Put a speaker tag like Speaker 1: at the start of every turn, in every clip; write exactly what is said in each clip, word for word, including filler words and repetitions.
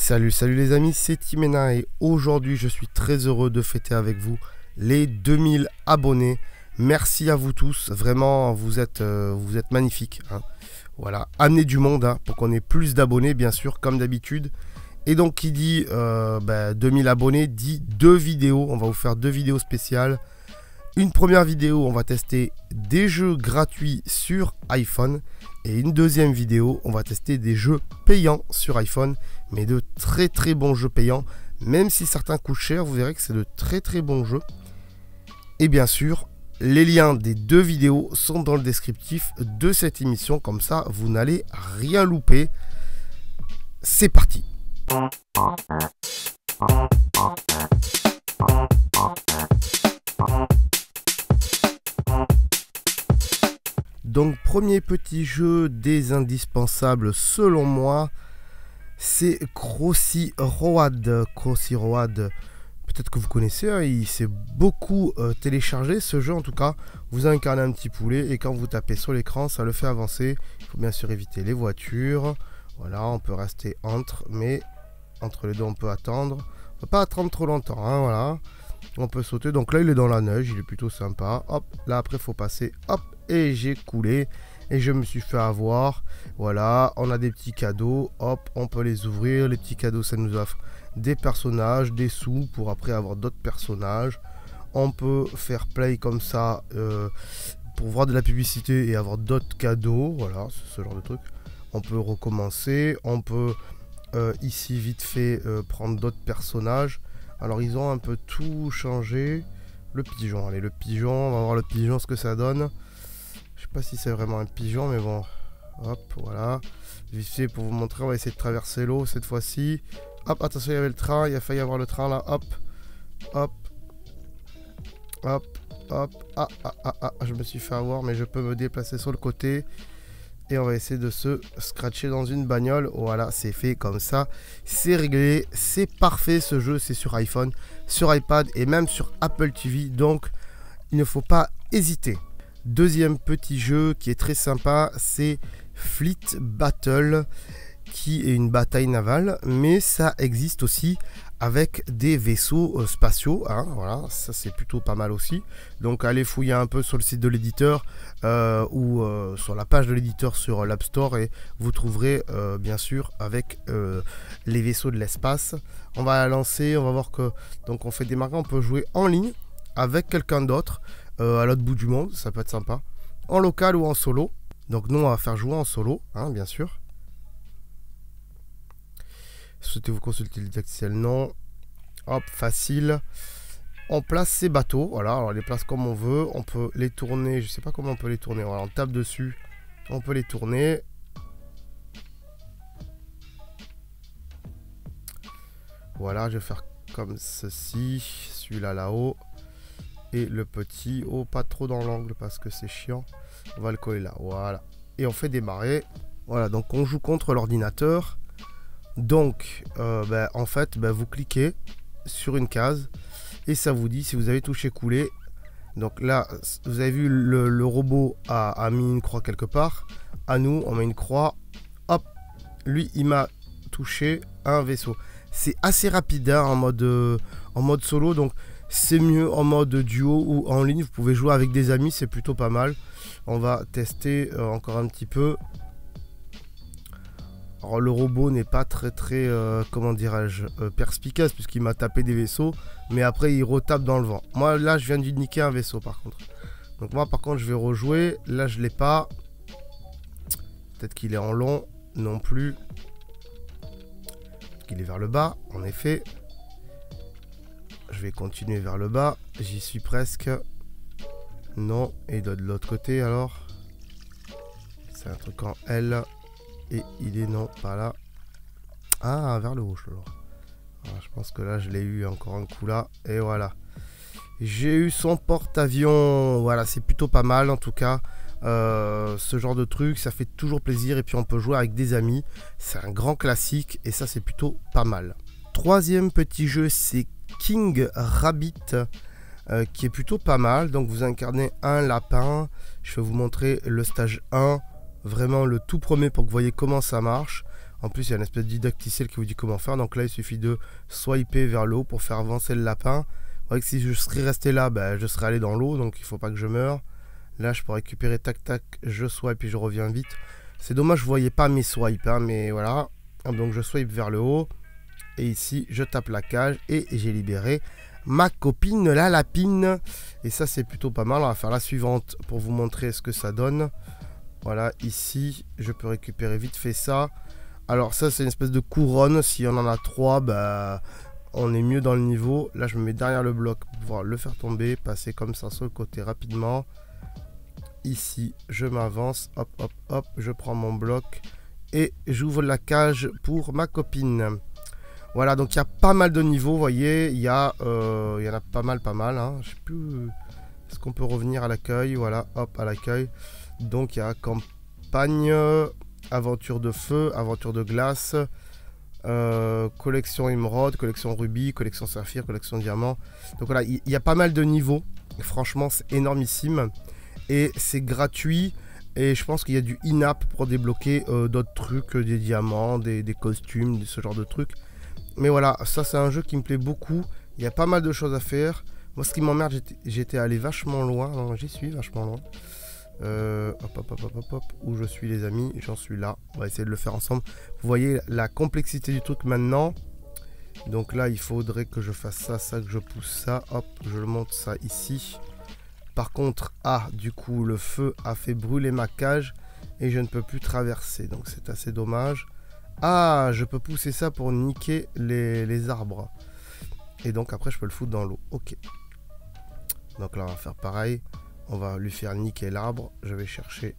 Speaker 1: Salut, salut les amis, c'est Timena et aujourd'hui je suis très heureux de fêter avec vous les deux mille abonnés. Merci à vous tous, vraiment vous êtes, euh, vous êtes magnifiques. Hein. Voilà, amenez du monde hein, pour qu'on ait plus d'abonnés bien sûr comme d'habitude. Et donc qui dit euh, bah, deux mille abonnés dit deux vidéos, on va vous faire deux vidéos spéciales. Une première vidéo, on va tester des jeux gratuits sur iPhone. Et une deuxième vidéo, on va tester des jeux payants sur iPhone. Mais de très très bons jeux payants. Même si certains coûtent cher, vous verrez que c'est de très très bons jeux. Et bien sûr, les liens des deux vidéos sont dans le descriptif de cette émission. Comme ça, vous n'allez rien louper. C'est parti. Donc premier petit jeu des indispensables selon moi, c'est Crossy Road. Crossy Road, peut-être que vous connaissez, hein, il s'est beaucoup euh, téléchargé ce jeu en tout cas. Vous incarnez un petit poulet et quand vous tapez sur l'écran, ça le fait avancer. Il faut bien sûr éviter les voitures. Voilà, on peut rester entre, mais entre les deux on peut attendre. On ne peut pas attendre trop longtemps, hein, voilà. On peut sauter, donc là il est dans la neige, il est plutôt sympa. Hop, là après il faut passer, hop. Et j'ai coulé et je me suis fait avoir. Voilà, on a des petits cadeaux. Hop, on peut les ouvrir. Les petits cadeaux, ça nous offre des personnages, des sous pour après avoir d'autres personnages. On peut faire play comme ça euh, pour voir de la publicité et avoir d'autres cadeaux. Voilà, c'est ce genre de truc. On peut recommencer. On peut euh, ici vite fait euh, prendre d'autres personnages. Alors ils ont un peu tout changé. Le pigeon, allez, le pigeon. On va voir le pigeon, ce que ça donne. Je sais pas si c'est vraiment un pigeon, mais bon. Hop, voilà. Vite fait pour vous montrer, on va essayer de traverser l'eau cette fois-ci. Hop, attention, il y avait le train. Il a failli y avoir le train là. Hop, hop, hop, hop. Ah, ah, ah, ah, je me suis fait avoir, mais je peux me déplacer sur le côté. Et on va essayer de se scratcher dans une bagnole. Voilà, c'est fait comme ça. C'est réglé. C'est parfait ce jeu. C'est sur iPhone, sur iPad et même sur Apple T V. Donc, il ne faut pas hésiter. Deuxième petit jeu qui est très sympa, c'est Fleet Battle, qui est une bataille navale, mais ça existe aussi avec des vaisseaux euh, spatiaux. Hein, voilà, ça c'est plutôt pas mal aussi. Donc allez fouiller un peu sur le site de l'éditeur euh, ou euh, sur la page de l'éditeur sur l'App Store et vous trouverez euh, bien sûr avec euh, les vaisseaux de l'espace. On va la lancer, on va voir que donc on fait démarrer, on peut jouer en ligne avec quelqu'un d'autre. Euh, à l'autre bout du monde, ça peut être sympa. En local ou en solo. Donc nous on va faire jouer en solo, hein, bien sûr. Souhaitez-vous consulter le didacticiel? Non. Hop, facile. On place ces bateaux, voilà, alors on les place comme on veut. On peut les tourner, je sais pas comment on peut les tourner. Voilà, on tape dessus, on peut les tourner. Voilà, je vais faire comme ceci. Celui-là là-haut. Et le petit, oh pas trop dans l'angle parce que c'est chiant. On va le coller là, voilà. Et on fait démarrer. Voilà, donc on joue contre l'ordinateur. Donc, euh, ben, en fait, ben, vous cliquez sur une case. Et ça vous dit si vous avez touché couler. Donc là, vous avez vu le, le robot a, a mis une croix quelque part. À nous, on met une croix. Hop, lui, il m'a touché un vaisseau. C'est assez rapide hein, en, mode, euh, en mode solo, donc... C'est mieux en mode duo ou en ligne. Vous pouvez jouer avec des amis, c'est plutôt pas mal. On va tester euh, encore un petit peu. Alors le robot n'est pas très très, euh, comment dirais-je, euh, perspicace puisqu'il m'a tapé des vaisseaux. Mais après il retape dans le vent. Moi là je viens de niquer un vaisseau par contre. Donc moi par contre je vais rejouer. Là je l'ai pas. Peut-être qu'il est en long. Non plus. Il est vers le bas, en effet. Je vais continuer vers le bas. J'y suis presque. Non. Et de l'autre côté alors. C'est un truc en L. Et il est non, pas là. Ah, vers le haut. Alors. Alors, je pense que là, je l'ai eu encore un coup là. Et voilà. J'ai eu son porte-avions. Voilà, c'est plutôt pas mal en tout cas. Euh, ce genre de truc, ça fait toujours plaisir. Et puis on peut jouer avec des amis. C'est un grand classique. Et ça, c'est plutôt pas mal. Troisième petit jeu, c'est King Rabbit, euh, qui est plutôt pas mal. Donc vous incarnez un lapin. Je vais vous montrer le stage un, vraiment le tout premier pour que vous voyez comment ça marche. En plus, il y a une espèce de didacticiel qui vous dit comment faire. Donc là, il suffit de swiper vers le haut pour faire avancer le lapin. Vous voyez que si je serais resté là, ben, je serais allé dans l'eau. Donc il ne faut pas que je meure. Là, je peux récupérer, tac, tac, je swipe et je reviens vite. C'est dommage, je ne voyais pas mes swipes, hein, mais voilà. Donc je swipe vers le haut. Et ici, je tape la cage et j'ai libéré ma copine, la lapine. Et ça, c'est plutôt pas mal. On va faire la suivante pour vous montrer ce que ça donne. Voilà, ici, je peux récupérer vite fait ça. Alors ça, c'est une espèce de couronne. Si on en a trois, bah, on est mieux dans le niveau. Là, je me mets derrière le bloc pour pouvoir le faire tomber. Passer comme ça sur le côté rapidement. Ici, je m'avance. Hop, hop, hop. Je prends mon bloc. Et j'ouvre la cage pour ma copine. Voilà, donc il y a pas mal de niveaux, vous voyez. Il y, euh, il y en a pas mal, pas mal. Hein. Je sais plus... Est-ce qu'on peut revenir à l'accueil? Voilà, hop, à l'accueil. Donc il y a campagne, aventure de feu, aventure de glace, euh, collection émeraude, collection rubis, collection saphir, collection diamant. Donc voilà, il y, y a pas mal de niveaux. Franchement, c'est énormissime. Et c'est gratuit. Et je pense qu'il y a du in-app pour débloquer euh, d'autres trucs, des diamants, des, des costumes, ce genre de trucs. Mais voilà, ça c'est un jeu qui me plaît beaucoup. Il y a pas mal de choses à faire. Moi, ce qui m'emmerde, j'étais allé vachement loin. Non, j'y suis vachement loin. Euh, hop, hop, hop, hop, hop, hop. Où je suis, les amis? J'en suis là. On va essayer de le faire ensemble. Vous voyez la complexité du truc maintenant. Donc là, il faudrait que je fasse ça, ça, que je pousse ça. Hop, je le monte ça ici. Par contre, ah, du coup, le feu a fait brûler ma cage. Et je ne peux plus traverser. Donc c'est assez dommage. Ah, je peux pousser ça pour niquer les, les arbres. Et donc après, je peux le foutre dans l'eau. Ok. Donc là, on va faire pareil. On va lui faire niquer l'arbre. Je vais chercher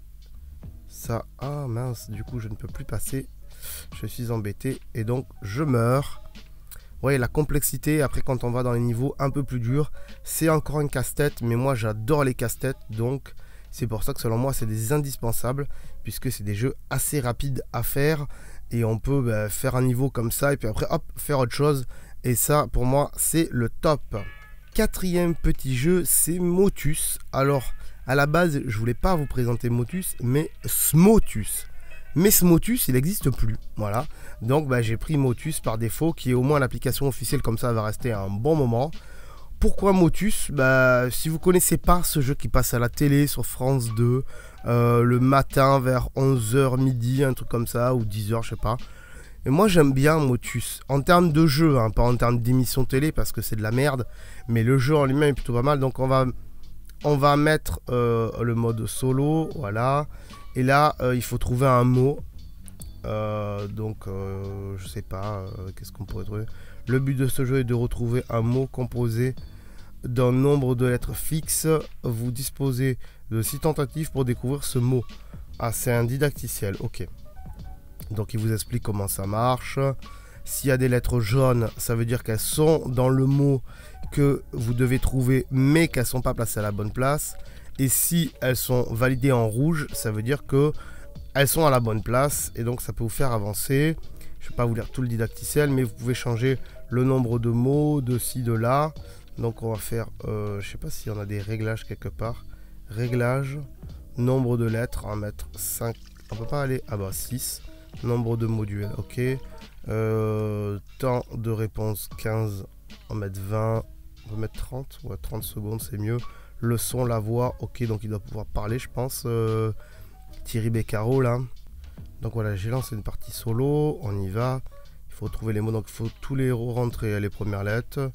Speaker 1: ça. Ah mince, du coup, je ne peux plus passer. Je suis embêté. Et donc, je meurs. Vous voyez, la complexité, après, quand on va dans les niveaux un peu plus durs, c'est encore une casse-tête. Mais moi, j'adore les casse-têtes. Donc, c'est pour ça que selon moi, c'est des indispensables. Puisque c'est des jeux assez rapides à faire. Et on peut bah, faire un niveau comme ça. Et puis après, hop, faire autre chose. Et ça, pour moi, c'est le top. Quatrième petit jeu, c'est Motus. Alors, à la base, je voulais pas vous présenter Motus, mais Smotus. Mais Smotus, il n'existe plus. Voilà. Donc, bah, j'ai pris Motus par défaut, qui est au moins l'application officielle, comme ça, elle va rester un bon moment. Pourquoi Motus? Bah, si vous connaissez pas ce jeu qui passe à la télé sur France deux, euh, le matin vers onze heures midi, un truc comme ça, ou dix heures, je sais pas. Et moi j'aime bien Motus, en termes de jeu, hein, pas en termes d'émission télé parce que c'est de la merde, mais le jeu en lui-même est plutôt pas mal. Donc on va, on va mettre euh, le mode solo, voilà. Et là euh, il faut trouver un mot, euh, donc euh, je sais pas, euh, qu'est-ce qu'on pourrait trouver. Le but de ce jeu est de retrouver un mot composé d'un nombre de lettres fixes. Vous disposez de six tentatives pour découvrir ce mot. Ah, c'est un didacticiel, ok. Donc il vous explique comment ça marche. S'il y a des lettres jaunes, ça veut dire qu'elles sont dans le mot que vous devez trouver, mais qu'elles ne sont pas placées à la bonne place. Et si elles sont validées en rouge, ça veut dire que elles sont à la bonne place. Et donc ça peut vous faire avancer. Je ne vais pas vous lire tout le didacticiel, mais vous pouvez changer le nombre de mots, de ci, de là. Donc on va faire, euh, je ne sais pas s'il y en a des réglages quelque part. Réglages, nombre de lettres, on va mettre cinq. On peut pas aller, ah bah six. Nombre de modules, ok. Euh, temps de réponse quinze, on va mettre vingt, on va mettre trente, ouais, trente secondes c'est mieux. Le son, la voix, ok, donc il doit pouvoir parler, je pense. Euh, Thierry Beccaro là. Donc voilà, j'ai lancé une partie solo, on y va. Il faut trouver les mots, donc il faut tous les héros rentrer les premières lettres.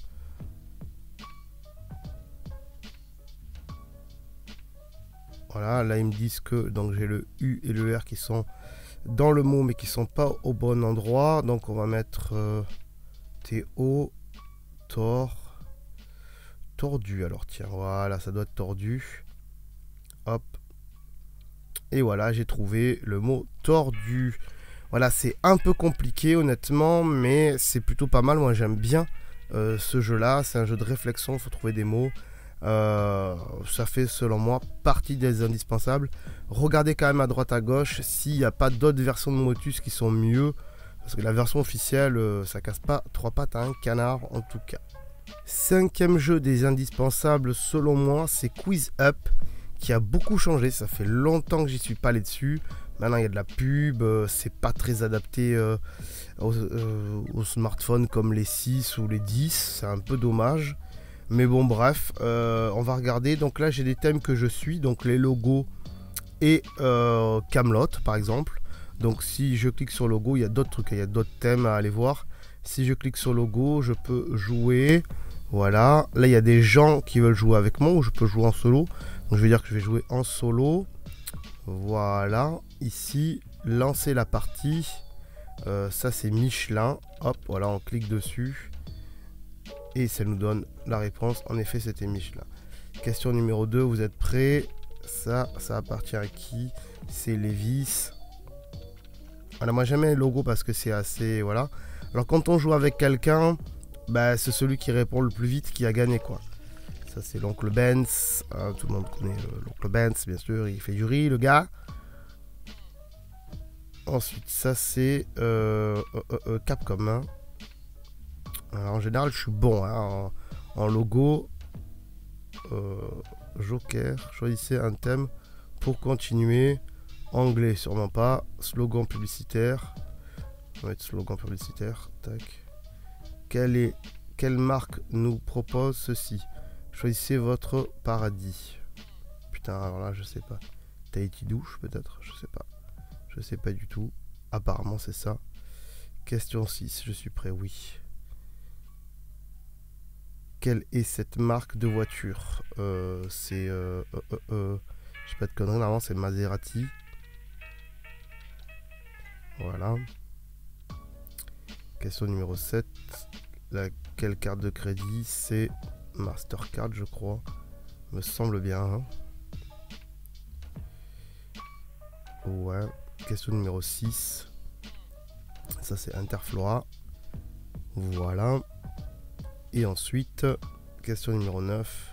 Speaker 1: Voilà, là ils me disent que donc j'ai le U et le R qui sont dans le mot mais qui sont pas au bon endroit. Donc on va mettre euh, Théo, tor, tordu. Alors tiens, voilà, ça doit être tordu. Hop. Et voilà, j'ai trouvé le mot tordu. Voilà, c'est un peu compliqué honnêtement, mais c'est plutôt pas mal. Moi j'aime bien euh, ce jeu-là. C'est un jeu de réflexion, il faut trouver des mots. Euh, ça fait selon moi partie des indispensables. Regardez quand même à droite à gauche s'il n'y a pas d'autres versions de Motus qui sont mieux, parce que la version officielle euh, ça casse pas trois pattes à un canard en tout cas. Cinquième jeu des indispensables selon moi, c'est Quiz Up, qui a beaucoup changé. Ça fait longtemps que j'y suis pas allé dessus. Maintenant, il y a de la pub, euh, c'est pas très adapté euh, aux, euh, aux smartphones comme les six ou les dix, c'est un peu dommage. Mais bon, bref, euh, on va regarder. Donc là, j'ai des thèmes que je suis, donc les logos et euh, Camelot, par exemple. Donc si je clique sur logo, il y a d'autres trucs, il y a d'autres thèmes à aller voir. Si je clique sur logo, je peux jouer. Voilà, là il y a des gens qui veulent jouer avec moi ou je peux jouer en solo. Donc je vais dire que je vais jouer en solo. Voilà, ici, lancer la partie. Euh, ça c'est Michelin. Hop, voilà, on clique dessus. Et ça nous donne la réponse. En effet, c'était Michelin. Question numéro deux, vous êtes prêts? Ça, ça appartient à qui? C'est Levis. Voilà, moi j'aime le logo parce que c'est assez... Voilà. Alors quand on joue avec quelqu'un, bah, c'est celui qui répond le plus vite qui a gagné, quoi. Ça c'est l'oncle Benz. Hein, tout le monde connaît l'oncle Benz, bien sûr. Il fait du riz, le gars. Ensuite, ça c'est euh, euh, euh, Capcom. Hein. Alors, en général, je suis bon hein, en, en logo. Euh, Joker. Choisissez un thème pour continuer. Anglais, sûrement pas. Slogan publicitaire. On va mettre slogan publicitaire. Tac. Quelle, est, quelle marque nous propose ceci? Choisissez votre paradis. Putain, alors là, je sais pas. Tahiti douche, peut-être? Je sais pas. Je sais pas du tout. Apparemment, c'est ça. Question six. Je suis prêt, oui. Quelle est cette marque de voiture? euh, C'est... Euh, euh, euh, euh, je sais pas de conneries, normalement, c'est Maserati. Voilà. Question numéro sept. Laquelle carte de crédit? C'est Mastercard, je crois. Me semble bien. Hein. Ouais. Question numéro six. Ça, c'est Interflora. Voilà. Et ensuite, question numéro neuf.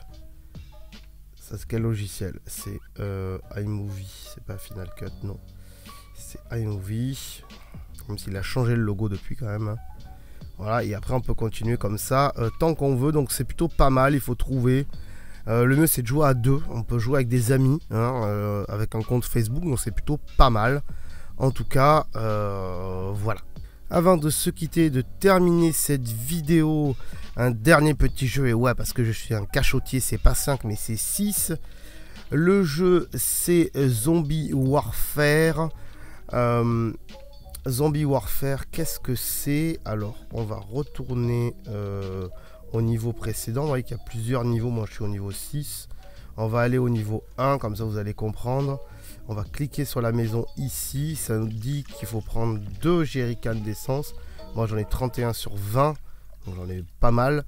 Speaker 1: Ça, c'est quel logiciel? C'est euh, iMovie. C'est pas Final Cut, non. C'est iMovie. Même s'il a changé le logo depuis quand même. Hein. Voilà, et après on peut continuer comme ça euh, tant qu'on veut. Donc c'est plutôt pas mal, il faut trouver. Euh, le mieux c'est de jouer à deux. On peut jouer avec des amis, hein, euh, avec un compte Facebook. Donc c'est plutôt pas mal. En tout cas, euh, voilà. Avant de se quitter, de terminer cette vidéo, un dernier petit jeu. Et ouais, parce que je suis un cachotier, c'est pas cinq mais c'est six. Le jeu c'est Zombie Warfare. Euh, Zombie Warfare, qu'est-ce que c'est? Alors, on va retourner euh, au niveau précédent. Vous voyez qu'il y a plusieurs niveaux. Moi, je suis au niveau six. On va aller au niveau un, comme ça vous allez comprendre. On va cliquer sur la maison ici. Ça nous dit qu'il faut prendre deux jerrycans d'essence. Moi, j'en ai trente et un sur vingt. Donc, j'en ai pas mal.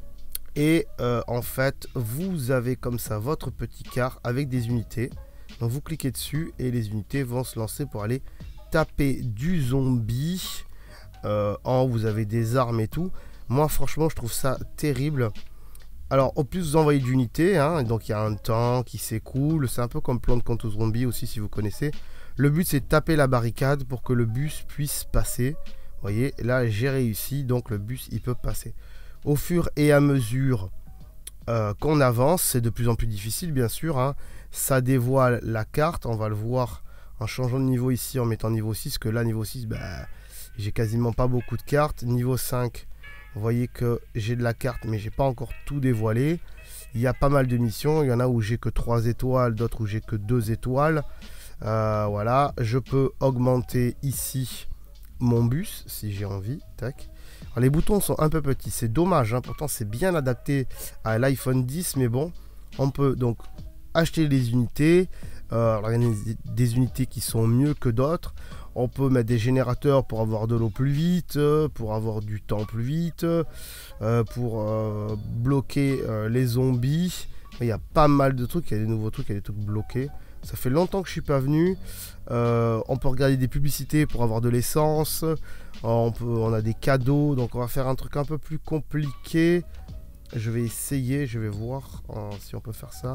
Speaker 1: Et euh, en fait, vous avez comme ça votre petit car avec des unités. Donc, vous cliquez dessus et les unités vont se lancer pour aller taper du zombie. Euh, en haut, vous avez des armes et tout. Moi, franchement, je trouve ça terrible. Alors, au plus vous envoyez d'unités, hein, donc il y a un temps qui s'écoule. C'est un peu comme Plante contre Zombie aussi, si vous connaissez. Le but, c'est de taper la barricade pour que le bus puisse passer. Vous voyez, là, j'ai réussi, donc le bus, il peut passer. Au fur et à mesure euh, qu'on avance, c'est de plus en plus difficile, bien sûr. Hein. Ça dévoile la carte, on va le voir en changeant de niveau ici, en mettant niveau six, que là, niveau six, bah, j'ai quasiment pas beaucoup de cartes. Niveau cinq, vous voyez que j'ai de la carte, mais j'ai pas encore tout dévoilé. Il y a pas mal de missions. Il y en a où j'ai que trois étoiles, d'autres où j'ai que deux étoiles. Euh, voilà, je peux augmenter ici mon bus, si j'ai envie. Tac. Alors, les boutons sont un peu petits, c'est dommage. Hein. Pourtant, c'est bien adapté à l'iPhone dix, mais bon, on peut donc acheter les unités. Euh, alors, il y a des, des unités qui sont mieux que d'autres. On peut mettre des générateurs pour avoir de l'eau plus vite, pour avoir du temps plus vite, euh, pour euh, bloquer euh, les zombies. Il y a pas mal de trucs, il y a des nouveaux trucs, il y a des trucs bloqués. Ça fait longtemps que je suis pas venu. Euh, on peut regarder des publicités pour avoir de l'essence. On, peut, on a des cadeaux, donc on va faire un truc un peu plus compliqué. Je vais essayer, je vais voir hein, si on peut faire ça.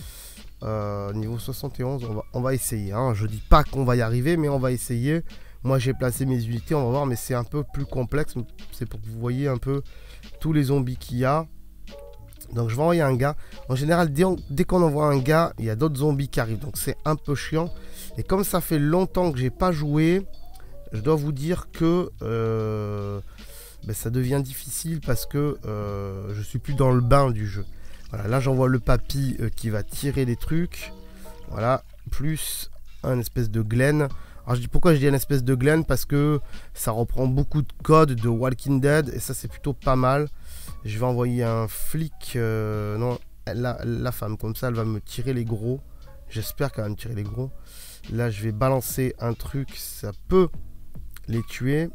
Speaker 1: Euh, niveau soixante et onze, on va, on va essayer. Hein. Je dis pas qu'on va y arriver, mais on va essayer. Moi, j'ai placé mes unités, on va voir, mais c'est un peu plus complexe. C'est pour que vous voyez un peu tous les zombies qu'il y a. Donc je vais envoyer un gars. En général, dès, dès qu'on envoie un gars, il y a d'autres zombies qui arrivent. Donc c'est un peu chiant. Et comme ça fait longtemps que j'ai pas joué, je dois vous dire que euh, ben, ça devient difficile parce que euh, je suis plus dans le bain du jeu. Voilà, là j'envoie le papy euh, qui va tirer les trucs. Voilà, plus un espèce de Glen. Alors je dis pourquoi je dis un espèce de Glen, parce que ça reprend beaucoup de codes de Walking Dead et ça c'est plutôt pas mal. Je vais envoyer un flic, euh, non, la, la femme, comme ça elle va me tirer les gros. J'espère qu'elle va me tirer les gros. Là je vais balancer un truc, ça peut les tuer.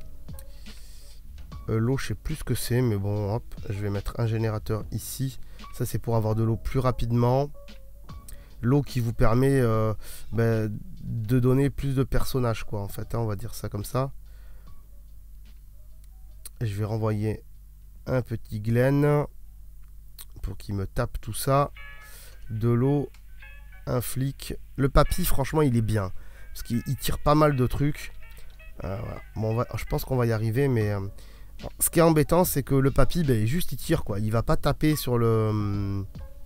Speaker 1: Euh, l'eau je sais plus ce que c'est, mais bon hop, je vais mettre un générateur ici. Ça c'est pour avoir de l'eau plus rapidement. L'eau qui vous permet euh, ben, de donner plus de personnages quoi en fait, hein, on va dire ça comme ça. Je vais renvoyer un petit Glen pour qu'il me tape tout ça. De l'eau, un flic. Le papy franchement il est bien parce qu'il tire pas mal de trucs. Euh, voilà. Bon, on va, je pense qu'on va y arriver, mais euh, ce qui est embêtant c'est que le papy ben, juste il tire quoi, il va pas taper sur le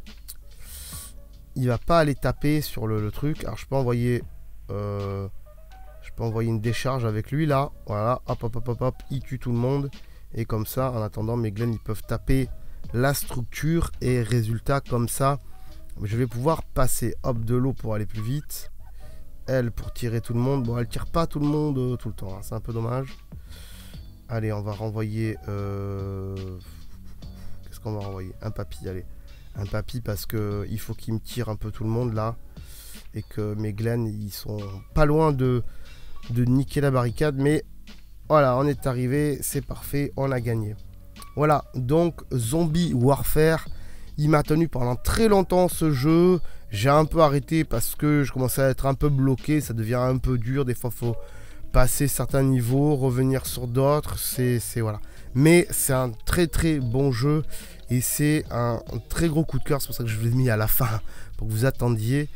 Speaker 1: il va pas aller taper sur le, le truc. Alors je peux envoyer euh, je peux envoyer une décharge avec lui là, voilà, hop hop hop hop hop, il tue tout le monde. Et comme ça, en attendant, mes Glen, ils peuvent taper la structure. Et résultat, comme ça, je vais pouvoir passer. Hop, de l'eau pour aller plus vite. Elle, pour tirer tout le monde. Bon, elle tire pas tout le monde euh, tout le temps. Hein, c'est un peu dommage. Allez, on va renvoyer... Euh... Qu'est-ce qu'on va renvoyer? Un papy, allez. Un papy, parce que il faut qu'il me tire un peu tout le monde, là. Et que mes Glen, ils sont pas loin de, de niquer la barricade. Mais... Voilà, on est arrivé, c'est parfait, on a gagné. Voilà, donc Zombie Warfare, il m'a tenu pendant très longtemps ce jeu. J'ai un peu arrêté parce que je commençais à être un peu bloqué, ça devient un peu dur. Des fois, il faut passer certains niveaux, revenir sur d'autres, c'est voilà. Mais c'est un très très bon jeu et c'est un, un très gros coup de cœur, c'est pour ça que je vous l'ai mis à la fin, pour que vous attendiez.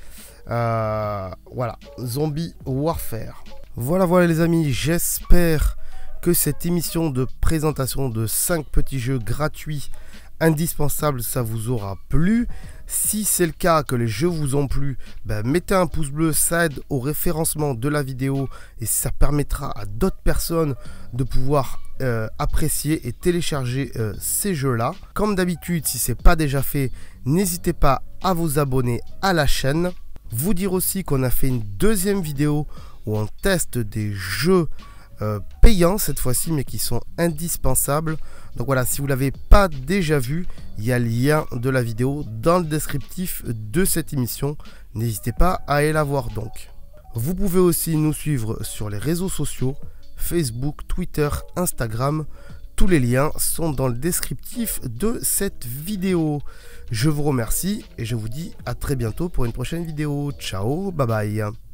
Speaker 1: Euh, voilà, Zombie Warfare. Voilà, voilà les amis, j'espère que cette émission de présentation de cinq petits jeux gratuits indispensables, ça vous aura plu. Si c'est le cas, que les jeux vous ont plu, ben, mettez un pouce bleu, ça aide au référencement de la vidéo et ça permettra à d'autres personnes de pouvoir euh, apprécier et télécharger euh, ces jeux-là. Comme d'habitude, si ce n'est pas déjà fait, n'hésitez pas à vous abonner à la chaîne. Vous dire aussi qu'on a fait une deuxième vidéo où on teste des jeux euh, payants cette fois-ci, mais qui sont indispensables. Donc voilà, si vous ne l'avez pas déjà vu, il y a le lien de la vidéo dans le descriptif de cette émission. N'hésitez pas à aller la voir donc. Vous pouvez aussi nous suivre sur les réseaux sociaux, Facebook, Twitter, Instagram. Tous les liens sont dans le descriptif de cette vidéo. Je vous remercie et je vous dis à très bientôt pour une prochaine vidéo. Ciao, bye bye.